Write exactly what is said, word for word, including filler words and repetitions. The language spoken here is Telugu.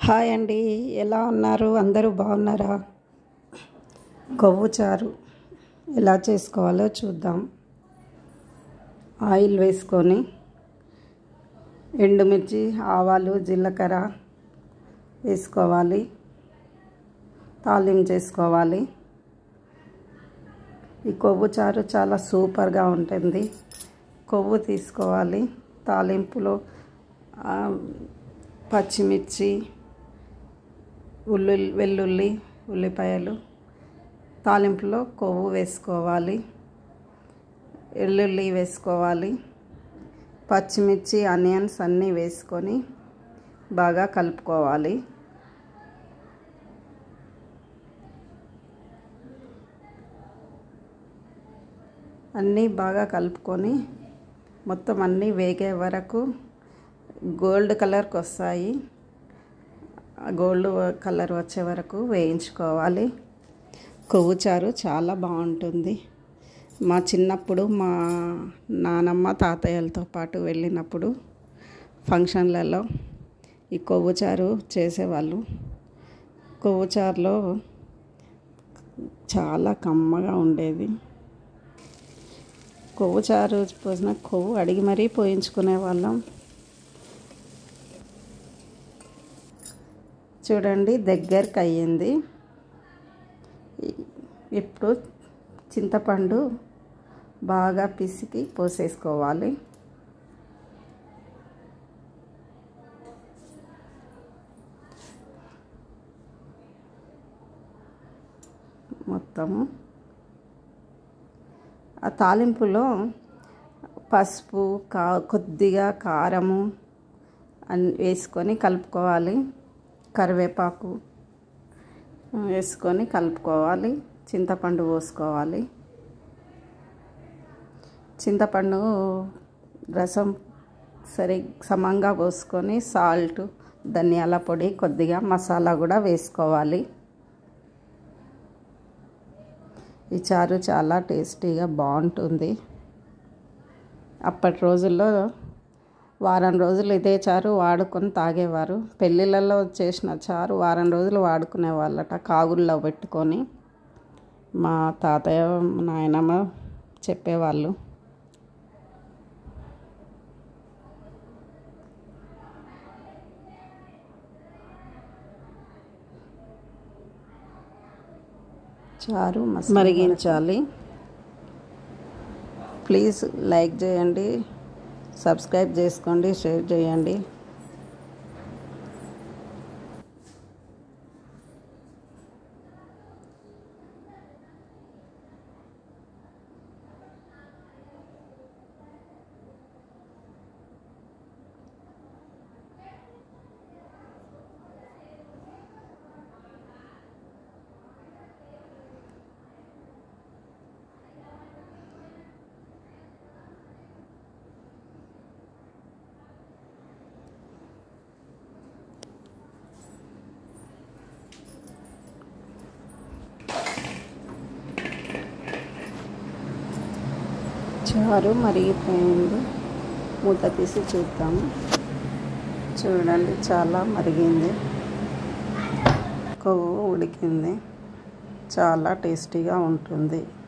హాయ్ అండి, ఎలా ఉన్నారు? అందరూ బాగున్నారా? కొవ్వు చారు ఎలా చేసుకోవాలో చూద్దాం. ఆయిల్ వేసుకొని ఎండుమిర్చి, ఆవాలు, జీలకర్ర వేసుకోవాలి. తాలింపు చేసుకోవాలి. ఈ కొవ్వు చారు చాలా సూపర్గా ఉంటుంది. కొవ్వు తీసుకోవాలి. తాలింపులో పచ్చిమిర్చి, ఉల్లి వెల్లుల్లి ఉల్లిపాయలు తాలింపులో కొవ్వు వేసుకోవాలి. వెల్లుల్లి వేసుకోవాలి. పచ్చిమిర్చి, ఆనియన్స్ అన్నీ వేసుకొని బాగా కలుపుకోవాలి. అన్నీ బాగా కలుపుకొని మొత్తం అన్నీ వేగే వరకు గోల్డ్ కలర్కి వస్తాయి. గోల్డ్ కలర్ వచ్చే వరకు వేయించుకోవాలి. కొవ్వు చారు చాలా బాగుంటుంది. మా చిన్నప్పుడు మా నానమ్మ తాతయ్యలతో పాటు వెళ్ళినప్పుడు ఫంక్షన్లలో ఈ కొవ్వు చారు చేసేవాళ్ళు. కొవ్వు చారులో చాలా కమ్మగా ఉండేది. కొవ్వు చారు పోసిన కొవ్వు అడిగి మరీ పోయించుకునే వాళ్ళం. చూడండి, దగ్గరికి అయ్యింది. ఇప్పుడు చింతపండు బాగా పిసికి పోసేసుకోవాలి. మొత్తము ఆ తాలింపులో పసుపు, కా కొద్దిగా కారము అన్ని వేసుకొని కలుపుకోవాలి. కరివేపాకు వేసుకొని కలుపుకోవాలి. చింతపండు పోసుకోవాలి. చింతపండు రసం సరి సమంగా పోసుకొని సాల్ట్, ధనియాల పొడి, కొద్దిగా మసాలా కూడా వేసుకోవాలి. ఈ చారు చాలా టేస్టీగా బాగుంటుంది. అప్పటి రోజుల్లో వారం రోజులు ఇదే చారు వాడుకొని తాగేవారు. పెళ్ళిళ్ళలో చేసిన చారు వారం రోజులు వాడుకునే వాళ్ళట, కాగుల్లో పెట్టుకొని. మా తాతయ్య, నాయనమ్మ చెప్పేవాళ్ళు. చారు మరిగించాలి. ప్లీజ్ లైక్ చేయండి, సబ్స్క్రైబ్ చేసుకోండి, షేర్ చేయండి. చారు మరిగిపోయింది. మూత తీసి చూద్దాము. చూడండి, చాలా మరిగింది. కొవ్వు ఉడికింది. చాలా టేస్టీగా ఉంటుంది.